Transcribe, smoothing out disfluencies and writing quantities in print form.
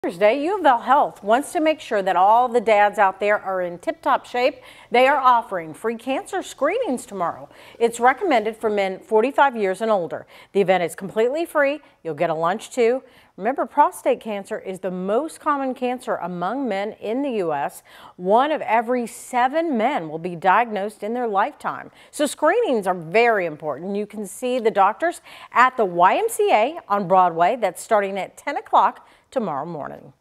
Father's Day, UofL Health wants to make sure that all the dads out there are in tip-top shape. They are offering free cancer screenings tomorrow. It's recommended for men 45 years and older. The event is completely free. You'll get a lunch too. Remember, prostate cancer is the most common cancer among men in the U.S. 1 of every 7 men will be diagnosed in their lifetime. So screenings are very important. You can see the doctors at the YMCA on Broadway. That's starting at 10 o'clock tomorrow morning.